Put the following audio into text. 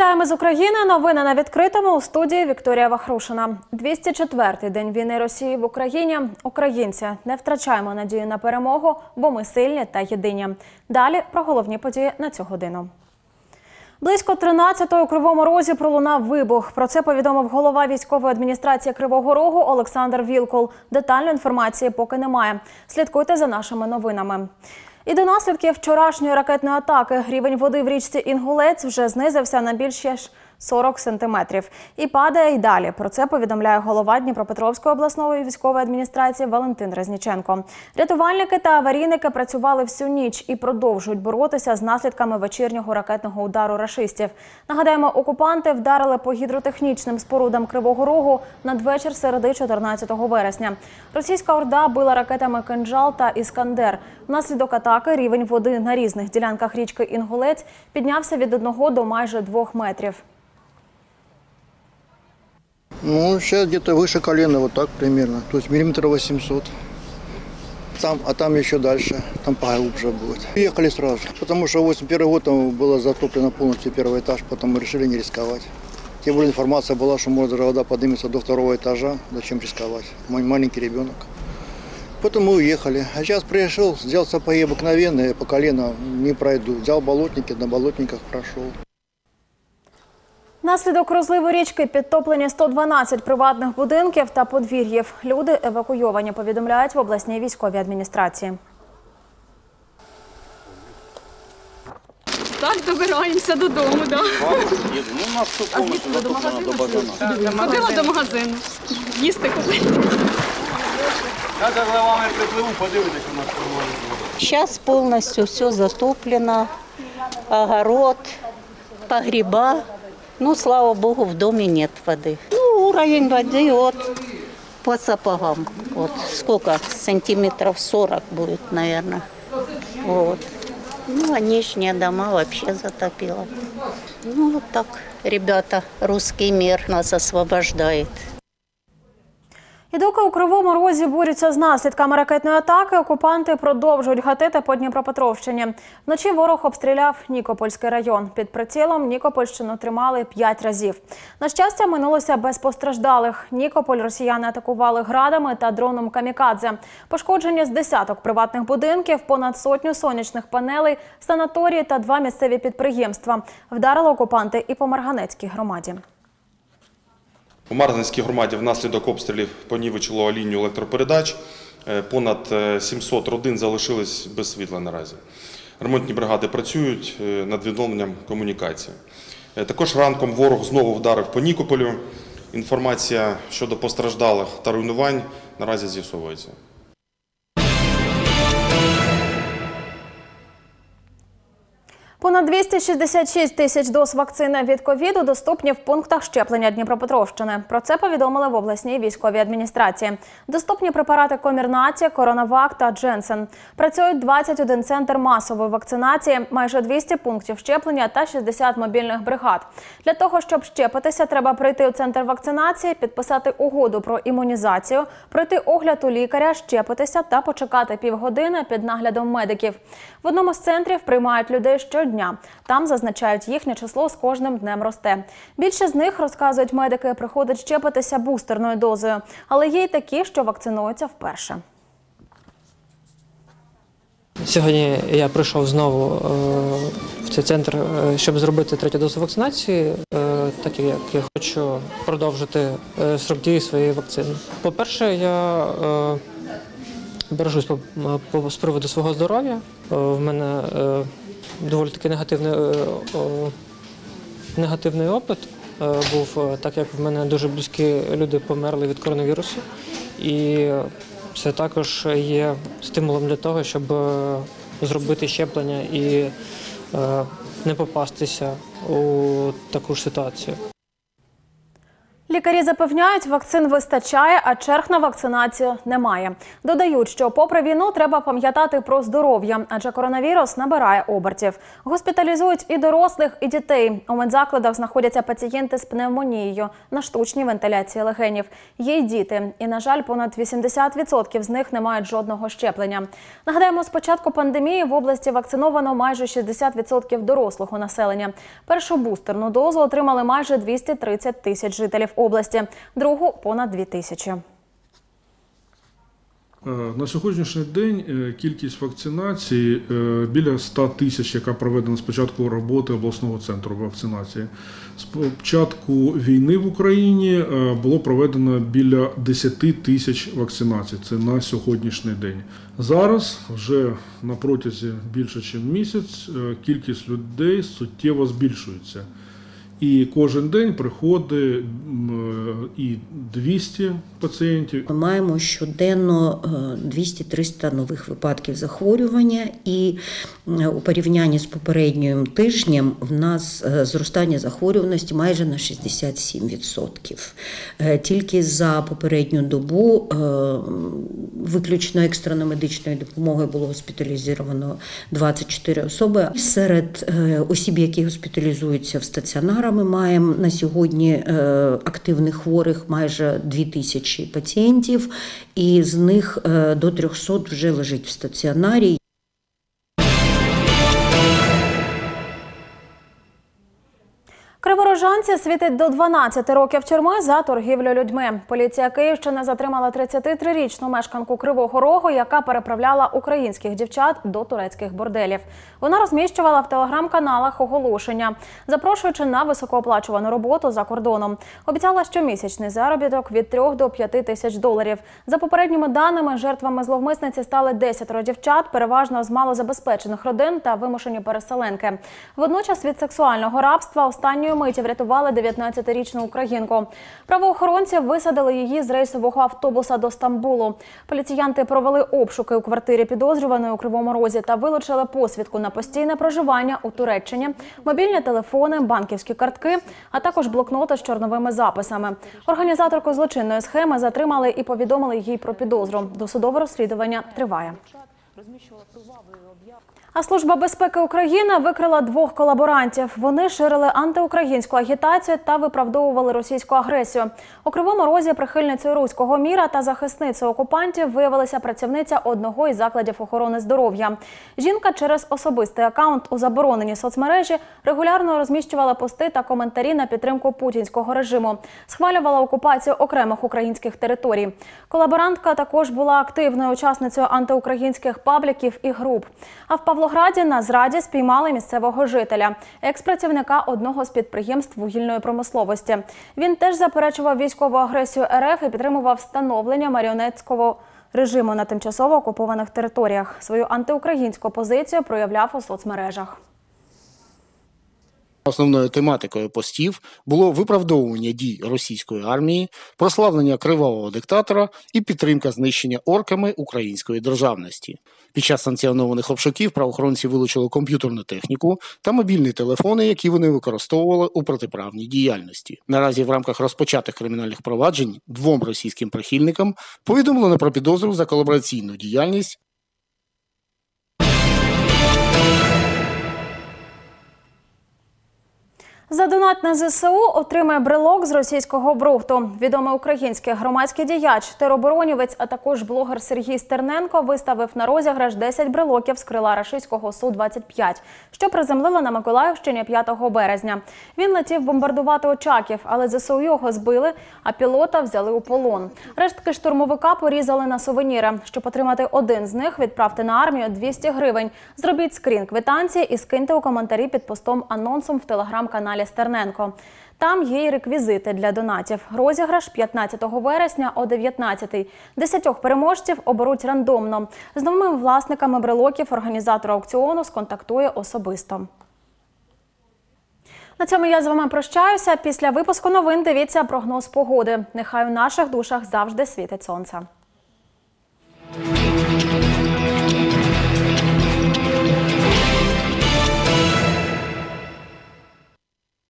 Вітаємо з України. Новини на відкритому. У студії Вікторія Вахрушина. 204-й день війни Росії в Україні. Українці, не втрачаємо надію на перемогу, бо ми сильні та єдині. Далі про головні події на цю годину. Близько 13-ї у Кривому Розі пролунав вибух. Про це повідомив голова військової адміністрації Кривого Рогу Олександр Вілкул. Детальної інформації поки немає. Слідкуйте за нашими новинами. І до наслідків вчорашньої ракетної атаки рівень води в річці Інгулець вже знизився на більше 40 сантиметрів. І падає й далі. Про це повідомляє голова Дніпропетровської обласної військової адміністрації Валентин Резніченко. Рятувальники та аварійники працювали всю ніч і продовжують боротися з наслідками вечірнього ракетного удару рашистів. Нагадаємо, окупанти вдарили по гідротехнічним спорудам Кривого Рогу надвечір середи 14 вересня. Російська орда била ракетами «Кинджал» та «Іскандер». Внаслідок атаки рівень води на різних ділянках річки Інгулець піднявся від 1 до майже 2 метрів. Ну, сейчас где-то выше колена, вот так примерно. То есть миллиметр 800. А там еще дальше, там поглубже будет. Уехали сразу, потому что 81 год там было затоплено полностью первый этаж, потом мы решили не рисковать. Тем более информация была, что может вода поднимется до 2-го этажа, зачем рисковать. Маленький ребенок. Потом мы уехали. А сейчас пришел, сделал сапоги обыкновенные, по колено не пройду. Взял болотники, на болотниках прошел. Наслідок розливу річки підтоплені 112 приватних будинків та подвір'їв. Люди евакуйовані, повідомляють в обласній військовій адміністрації. Так, добираємося додому, так. Ну, у нас тут повністю затоплено до базану. Ходила до магазину, їсти купити. Я за вами припливу, подивитися у нас проводить. Сейчас полностью все затоплено, огород, погреба. Ну, слава богу, в доме нет воды. Ну, уровень воды вот по сапогам. Вот сколько? Сантиметров 40 будет, наверное. Вот. Ну, а нижние дома вообще затопило. Ну, вот так, ребята, русский мир нас освобождает. І доки у Кривому Розі борються з наслідками ракетної атаки, окупанти продовжують гатити по Дніпропетровщині. Вночі ворог обстріляв Нікопольський район. Під прицілом Нікопольщину тримали 5 разів. На щастя, минулося без постраждалих. Нікополь росіяни атакували градами та дроном камікадзе. Пошкоджені з десяток приватних будинків, понад 100 сонячних панелей, санаторії та 2 місцеві підприємства. Вдарили окупанти і по Марганецькій громаді. У Марганецькій громаді внаслідок обстрілів понівечило лінію електропередач. Понад 700 родин залишились без світла наразі. Ремонтні бригади працюють над відновленням комунікації. Також ранком ворог знову вдарив по Нікополю. Інформація щодо постраждалих та руйнувань наразі з'ясовується. Понад 266 тисяч доз вакцини від ковіду доступні в пунктах щеплення Дніпропетровщини. Про це повідомили в обласній військовій адміністрації. Доступні препарати Комірнаті, Коронавак та Дженсен. Працюють 21 центр масової вакцинації, майже 200 пунктів щеплення та 60 мобільних бригад. Для того, щоб щепитися, треба прийти у центр вакцинації, підписати угоду про імунізацію, пройти огляд у лікаря, щепитися та почекати півгодини під наглядом медиків. В одному з центрів приймають людей щодня. Там, зазначають, їхнє число з кожним днем росте. Більше з них, розказують медики, приходять щепитися бустерною дозою. Але є й такі, що вакцинуються вперше. Сьогодні я прийшов знову в цей центр, щоб зробити 3-ю дозу вакцинації, так як я хочу продовжити срок дії своєї вакцини. По-перше, я бережусь з приводу свого здоров'я. В мене доволі таки негативний опит був, так як в мене дуже близькі люди померли від коронавірусу. І це також є стимулом для того, щоб зробити щеплення і не попастися у таку ж ситуацію. Лікарі запевняють, вакцин вистачає, а черг на вакцинацію немає. Додають, що попри війну треба пам'ятати про здоров'я, адже коронавірус набирає обертів. Госпіталізують і дорослих, і дітей. У медзакладах знаходяться пацієнти з пневмонією на штучній вентиляції легенів. Є й діти. І, на жаль, понад 80% з них не мають жодного щеплення. Нагадаємо, з початку пандемії в області вакциновано майже 60% дорослого населення. Першу бустерну дозу отримали майже 230 тисяч жителів області, другу – понад 2 тисячі. На сьогоднішній день кількість вакцинації біля 100 тисяч, яка проведена з початку роботи обласного центру вакцинації. З початку війни в Україні було проведено біля 10 тисяч вакцинацій. Це на сьогоднішній день. Зараз, вже на протязі більше ніж місяць, кількість людей суттєво збільшується. І кожен день приходить і 200 пацієнтів. Ми маємо щоденно 200-300 нових випадків захворювання, і у порівнянні з попереднім тижнем в нас зростання захворюваності майже на 67%. Тільки за попередню добу виключно екстрено-медичною допомогою було госпіталізовано 24 особи. Серед осіб, які госпіталізуються в стаціонарах, ми маємо на сьогодні активних хворих майже 2000 пацієнтів, і з них до 300 вже лежить в стаціонарі. Криворожанці світить до 12 років тюрми за торгівлю людьми. Поліція Київщини затримала 33-річну мешканку Кривого Рогу, яка переправляла українських дівчат до турецьких борделів. Вона розміщувала в телеграм-каналах оголошення, запрошуючи на високооплачувану роботу за кордоном. Обіцяла щомісячний заробіток від 3 до 5 тисяч доларів. За попередніми даними, жертвами зловмисниці стали 10 дівчат, переважно з малозабезпечених родин та вимушені переселенки. Водночас від сексуального рабства останньої миті врятували 19-річну українку. Правоохоронці висадили її з рейсового автобуса до Стамбулу. Поліціянти провели обшуки у квартирі підозрюваної у Кривому Розі та вилучили посвідку на постійне проживання у Туреччині, мобільні телефони, банківські картки, а також блокноти з чорновими записами. Організаторку злочинної схеми затримали і повідомили їй про підозру. Досудове розслідування триває. А Служба безпеки України викрила 2 колаборантів. Вони ширили антиукраїнську агітацію та виправдовували російську агресію. У Кривому Розі прихильницею руського міра та захисницею окупантів виявилася працівниця одного із закладів охорони здоров'я. Жінка через особистий акаунт у забороненій соцмережі регулярно розміщувала пости та коментарі на підтримку путінського режиму. Схвалювала окупацію окремих українських територій. Колаборантка також була активною учасницею антиукраїнських пабліків і груп. А в Павлограді на зраді спіймали місцевого жителя, екс-працівника одного з підприємств вугільної промисловості. Він теж заперечував військову агресію РФ і підтримував встановлення маріонетського режиму на тимчасово окупованих територіях. Свою антиукраїнську позицію проявляв у соцмережах. Основною тематикою постів було виправдовування дій російської армії, прославлення кривавого диктатора і підтримка знищення орками української державності. Під час санкціонованих обшуків правоохоронці вилучили комп'ютерну техніку та мобільні телефони, які вони використовували у протиправній діяльності. Наразі в рамках розпочатих кримінальних проваджень 2 російським прихильникам повідомлено про підозру за колабораційну діяльність. За донат на ЗСУ отримає брелок з російського брухту. Відомий український громадський діяч, тероборонівець, а також блогер Сергій Стерненко виставив на розіграш 10 брелоків з крила рашистського Су-25, що приземлили на Миколаївщині 5 березня. Він летів бомбардувати Очаків, але ЗСУ його збили, а пілота взяли у полон. Рештки штурмовика порізали на сувеніри. Щоб отримати один з них, відправте на армію 200 гривень. Зробіть скрін квитанції і скиньте у коментарі під постом-анонсом в телеграм-каналі Стерненко. Там є й реквізити для донатів. Розіграш 15 вересня о 19-й. 10 переможців оберуть рандомно. З новими власниками брелоків організатор аукціону сконтактує особисто. На цьому я з вами прощаюся. Після випуску новин дивіться прогноз погоди. Нехай у наших душах завжди світить сонце.